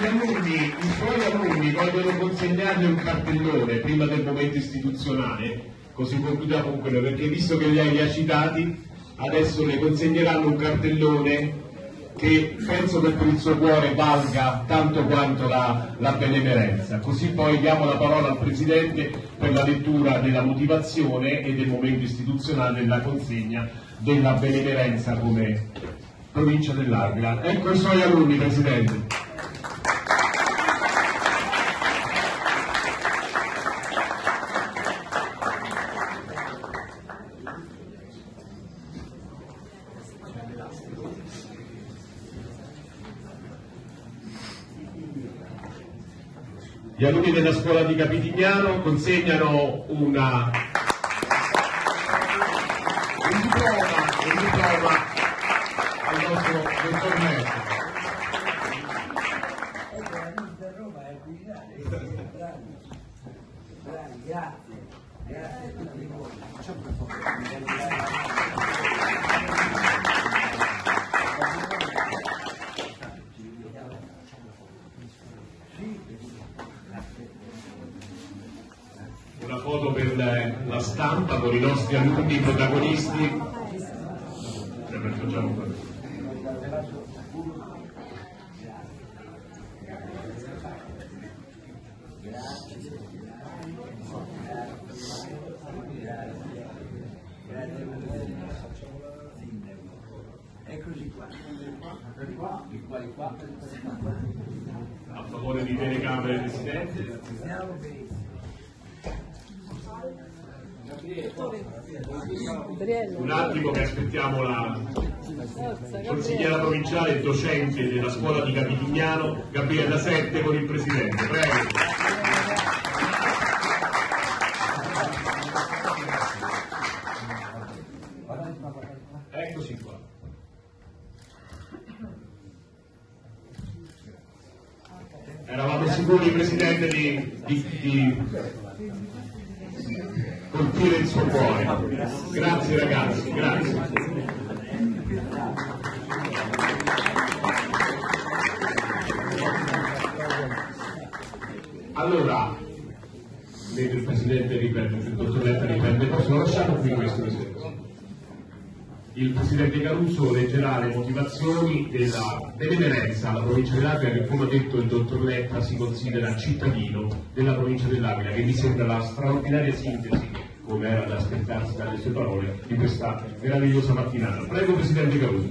i suoi alunni vogliono consegnarle un cartellone prima del momento istituzionale, così concludiamo con quello, perché visto che lei li ha citati, adesso le consegneranno un cartellone che penso che per il suo cuore valga tanto quanto la benemerenza. Così poi diamo la parola al Presidente per la lettura della motivazione e del momento istituzionale della consegna della benemerenza come provincia dell'Aquila. Ecco i suoi alunni, Presidente. Gli alunni della scuola di Capitignano consegnano un diploma al nostro dottor Merlo. Una foto per la stampa con i nostri alunni protagonisti. Eccoci qua. A favore di telecamere, Presidente. Un attimo che aspettiamo la consigliera provinciale e docente della scuola di Capitignano, Gabriella Sette, con il Presidente. Prego. Eccoci qua. Eravamo sicuri, Presidente, di colpire il suo cuore. Grazie ragazzi, grazie. Allora, mentre il Presidente riprende, il dottor Letta riprende, possono lasciare qui questo Presidente. Il Presidente Caruso leggerà le motivazioni della benemerenza alla provincia dell'Aquila che, come ha detto il dottor Letta, si considera cittadino della provincia dell'Aquila, che mi sembra la straordinaria sintesi, come era da aspettarsi dalle sue parole, di questa meravigliosa mattinata. Prego Presidente Caruso.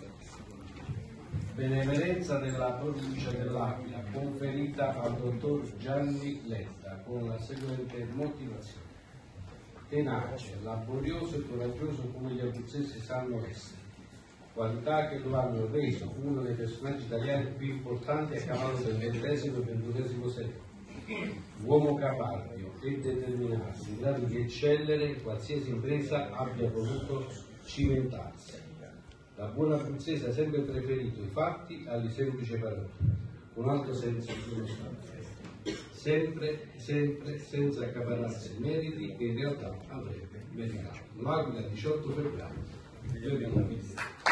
Benemerenza della provincia dell'Aquila conferita al dottor Gianni Letta con la seguente motivazione: tenace, laborioso e coraggioso come gli abruzzesi sanno essere, qualità che lo hanno reso uno dei personaggi italiani più importanti a cavallo del XX e XXI secolo. Uomo caparbiо e determinato, in grado di eccellere in qualsiasi impresa abbia voluto cimentarsi. La buona abruzzese ha sempre preferito i fatti alle semplici parole, con alto senso dello Stato. Sempre senza accaparrarsi i meriti che in realtà avrebbe meritato. L'Aquila, 18 febbraio 2020.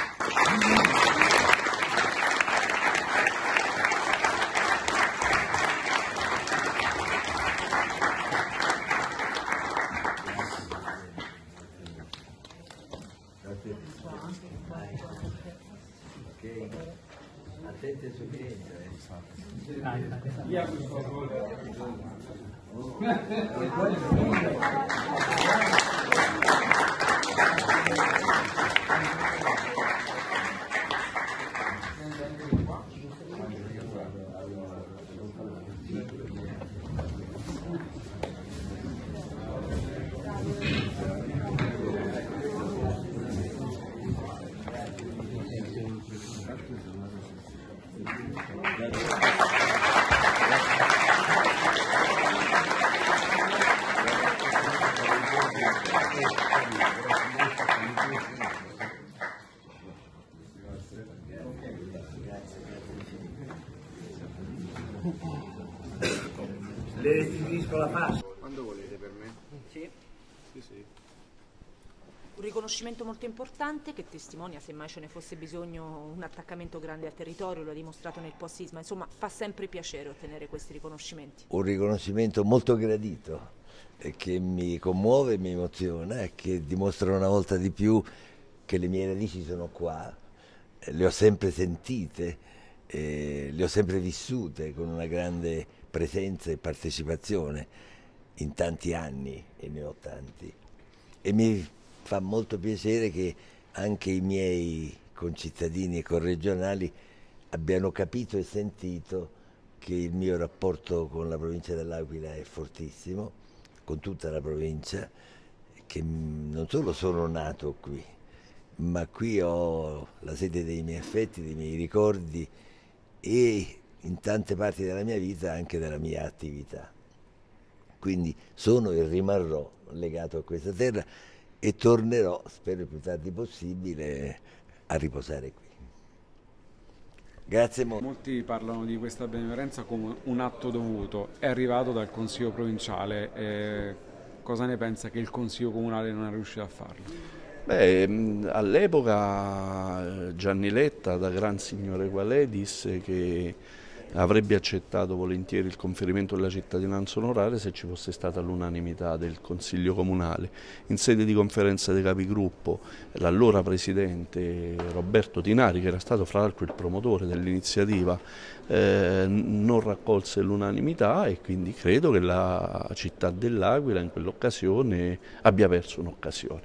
Attenti su cliente. Le restituisco la pasta. Quando volete per me? Sì. Sì, sì. Un riconoscimento molto importante che testimonia, se mai ce ne fosse bisogno, un attaccamento grande al territorio, lo ha dimostrato nel post-sisma. Insomma, fa sempre piacere ottenere questi riconoscimenti. Un riconoscimento molto gradito, che mi commuove e mi emoziona e che dimostra una volta di più che le mie radici sono qua, le ho sempre sentite, le ho sempre vissute con una grande presenza e partecipazione in tanti anni, e ne ho tanti. E mi fa molto piacere che anche i miei concittadini e corregionali abbiano capito e sentito che il mio rapporto con la provincia dell'Aquila è fortissimo, con tutta la provincia, che non solo sono nato qui, ma qui ho la sede dei miei affetti, dei miei ricordi e in tante parti della mia vita anche della mia attività. Quindi sono e rimarrò legato a questa terra e tornerò, spero il più tardi possibile, a riposare qui. Grazie molto. Molti parlano di questa benemerenza come un atto dovuto, è arrivato dal Consiglio provinciale, cosa ne pensa che il Consiglio comunale non è riuscito a farlo? All'epoca Gianni Letta, da gran signore qual è, disse che avrebbe accettato volentieri il conferimento della cittadinanza onoraria se ci fosse stata l'unanimità del Consiglio Comunale. In sede di conferenza dei capigruppo, l'allora presidente Roberto Tinari, che era stato fra l'altro il promotore dell'iniziativa, non raccolse l'unanimità e quindi credo che la città dell'Aquila in quell'occasione abbia perso un'occasione.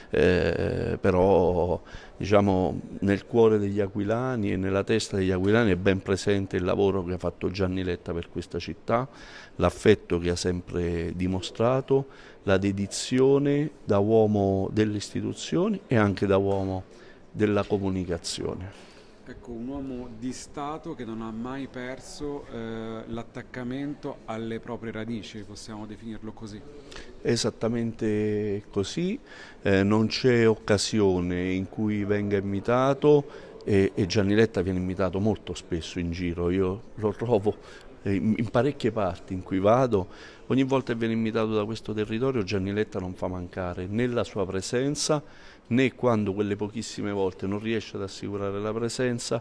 Però diciamo, nel cuore degli aquilani e nella testa degli aquilani è ben presente il lavoro che ha fatto Gianni Letta per questa città, l'affetto che ha sempre dimostrato, la dedizione da uomo delle istituzioni e anche da uomo della comunicazione. Ecco, un uomo di Stato che non ha mai perso l'attaccamento alle proprie radici, possiamo definirlo così. Esattamente così, non c'è occasione in cui venga invitato e Gianni Letta viene invitato molto spesso in giro, io lo trovo in parecchie parti in cui vado, ogni volta che viene invitato da questo territorio Gianni Letta non fa mancare né la sua presenza né quando quelle pochissime volte non riesce ad assicurare la presenza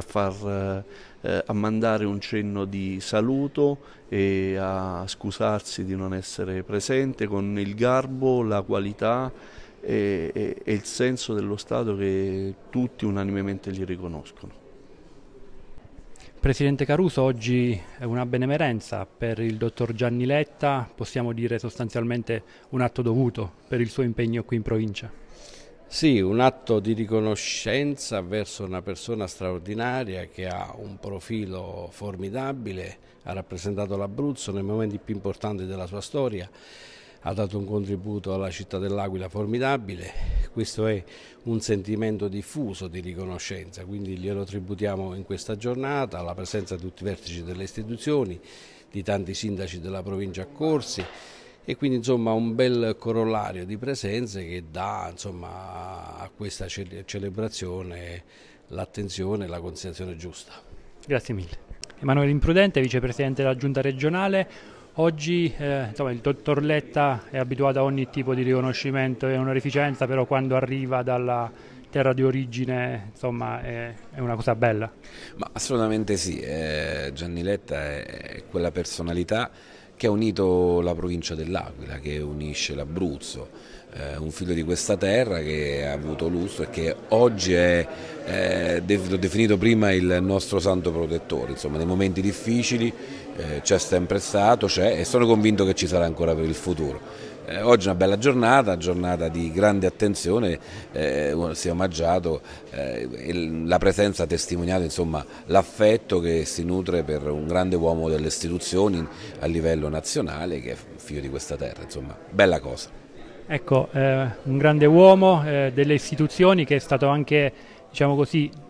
a mandare un cenno di saluto e a scusarsi di non essere presente con il garbo, la qualità e il senso dello Stato che tutti unanimemente gli riconoscono. Presidente Caruso, oggi è una benemerenza per il dottor Gianni Letta, possiamo dire sostanzialmente un atto dovuto per il suo impegno qui in provincia. Sì, un atto di riconoscenza verso una persona straordinaria che ha un profilo formidabile, ha rappresentato l'Abruzzo nei momenti più importanti della sua storia, ha dato un contributo alla città dell'Aquila formidabile, questo è un sentimento diffuso di riconoscenza, quindi glielo tributiamo in questa giornata, alla presenza di tutti i vertici delle istituzioni, di tanti sindaci della provincia accorsi e quindi insomma un bel corollario di presenze che dà insomma a questa celebrazione l'attenzione e la considerazione giusta. Grazie mille. Emanuele Imprudente, vicepresidente della Giunta regionale. Oggi insomma, il dottor Letta è abituato a ogni tipo di riconoscimento e onorificenza, però quando arriva dalla terra di origine insomma, è una cosa bella. Ma assolutamente sì, Gianni Letta è quella personalità che ha unito la provincia dell'Aquila, che unisce l'Abruzzo, un figlio di questa terra che ha avuto lustro e che oggi l'ho definito prima il nostro santo protettore, insomma nei momenti difficili c'è sempre stato, c'è e sono convinto che ci sarà ancora per il futuro. Oggi è una bella giornata di grande attenzione, si è omaggiato, la presenza ha testimoniato insomma, l'affetto che si nutre per un grande uomo delle istituzioni a livello nazionale che è figlio di questa terra, insomma, bella cosa. Ecco, un grande uomo delle istituzioni che è stato anche, diciamo così,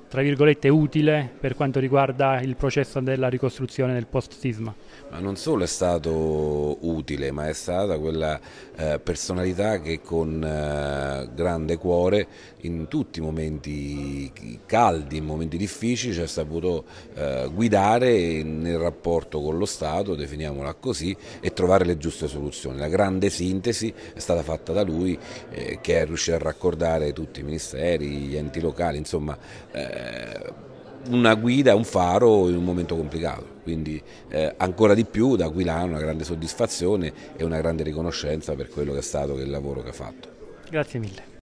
tra virgolette, utile per quanto riguarda il processo della ricostruzione del post-sisma? Ma non solo è stato utile, ma è stata quella personalità che con grande cuore in tutti i momenti caldi, in momenti difficili, ci ha saputo guidare nel rapporto con lo Stato, definiamola così, e trovare le giuste soluzioni. La grande sintesi è stata fatta da lui, che è riuscito a raccordare tutti i ministeri, gli enti locali, insomma una guida, un faro in un momento complicato, quindi ancora di più da Aquilano una grande soddisfazione e una grande riconoscenza per quello che è stato il lavoro che ha fatto. Grazie mille.